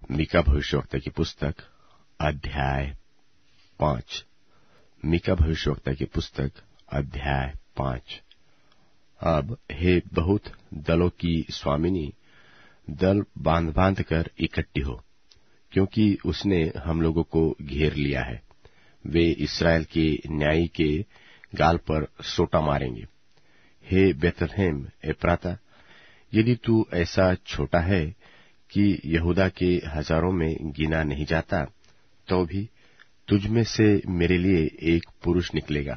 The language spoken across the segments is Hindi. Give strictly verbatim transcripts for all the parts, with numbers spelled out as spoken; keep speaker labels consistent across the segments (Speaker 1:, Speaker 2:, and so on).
Speaker 1: मीका भविष्यवक्ता की पुस्तक अध्याय पांच। मीका भविष्यवक्ता की पुस्तक अध्याय पांच। अब हे बहुत दलों की स्वामिनी, दल बांध बांध कर इकट्ठी हो, क्योंकि उसने हम लोगों को घेर लिया है। वे इस्राएल के न्यायी के गाल पर सोटा मारेंगे। हे बेथलेहम एप्राता, यदि तू ऐसा छोटा है कि यहूदा के हजारों में गिना नहीं जाता, तो भी तुझमें से मेरे लिए एक पुरुष निकलेगा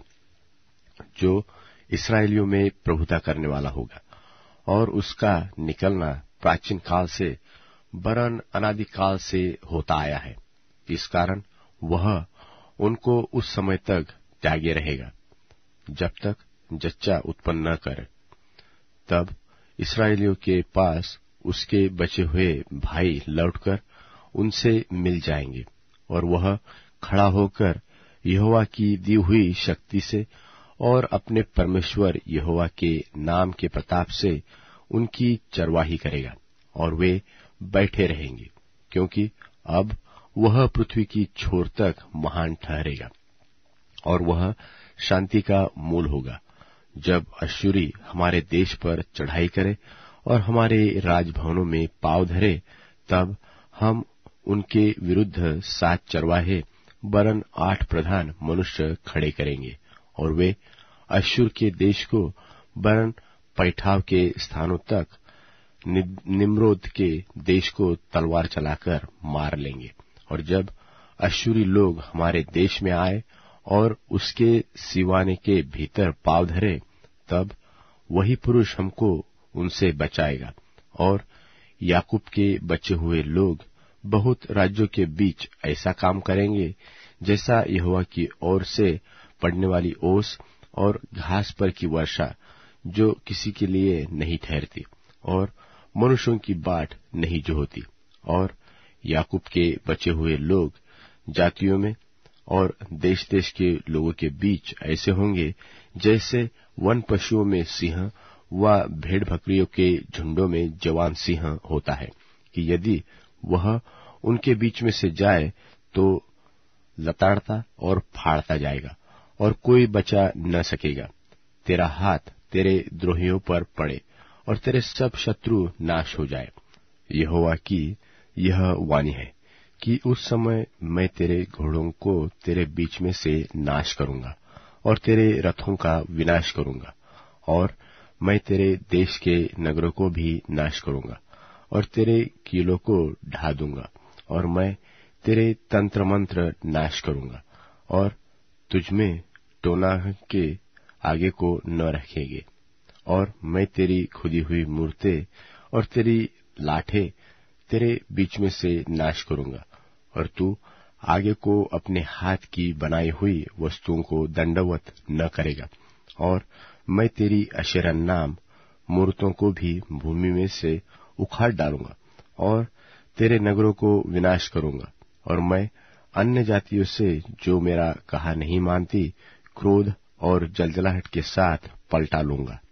Speaker 1: जो इस्राएलियों में प्रभुता करने वाला होगा, और उसका निकलना प्राचीन काल से वरन अनादिकाल से होता आया है। इस कारण वह उनको उस समय तक त्यागे रहेगा जब तक जच्चा उत्पन्न न करे। तब इस्राएलियों के पास उसके बचे हुए भाई लौटकर उनसे मिल जाएंगे, और वह खड़ा होकर यहोवा की दी हुई शक्ति से और अपने परमेश्वर यहोवा के नाम के प्रताप से उनकी चरवाही करेगा, और वे बैठे रहेंगे, क्योंकि अब वह पृथ्वी की छोर तक महान ठहरेगा, और वह शांति का मूल होगा। जब अश्शूरी हमारे देश पर चढ़ाई करे और हमारे राजभवनों में पाँव धरे, तब हम उनके विरुद्ध सात चरवाहे वरन आठ प्रधान मनुष्य खड़े करेंगे, और वे अश्शूर के देश को वरन पैठाव के स्थानों तक निम्रोद के देश को तलवार चलाकर मार लेंगे। और जब अश्शूरी लोग हमारे देश में आए और उसके सीवाने के भीतर पाँव धरे, तब वही पुरुष हमको उनसे बचाएगा, और याकूब के बचे हुए लोग बहुत राज्यों के बीच ऐसा काम करेंगे जैसा यहोवा की ओर से पड़ने वाली ओस और घास पर की वर्षा, जो किसी के लिए नहीं ठहरती और मनुष्यों की बाट नहीं जो होती। और याकूब के बचे हुए लोग जातियों में और देश देश के लोगों के बीच ऐसे होंगे जैसे वन पशुओं में सिंह व भेड़ बकरियों के झुंडों में जवान सिंह होता है, कि यदि वह उनके बीच में से जाए तो लताड़ता और फाड़ता जाएगा, और कोई बचा न सकेगा। तेरा हाथ तेरे द्रोहियों पर पड़े, और तेरे सब शत्रु नाश हो जाए। यहोवा की यह वाणी है कि उस समय मैं तेरे घोड़ों को तेरे बीच में से नाश करूंगा, और तेरे रथों का विनाश करूंगा, और मैं तेरे देश के नगरों को भी नाश करूंगा, और तेरे किलों को ढा दूंगा, और मैं तेरे तंत्र मंत्र नाश करूंगा, और तुझमें टोना के आगे को न रखेंगे। और मैं तेरी खुदी हुई मूर्तें और तेरी लाठें तेरे बीच में से नाश करूंगा, और तू आगे को अपने हाथ की बनाई हुई वस्तुओं को दंडवत न करेगा। और मैं तेरी अशेरा नाम मूर्तों को भी भूमि में से उखाड़ डालूंगा, और तेरे नगरों को विनाश करूंगा। और मैं अन्य जातियों से जो मेरा कहा नहीं मानती, क्रोध और जलजलाहट के साथ पलटा लूंगा।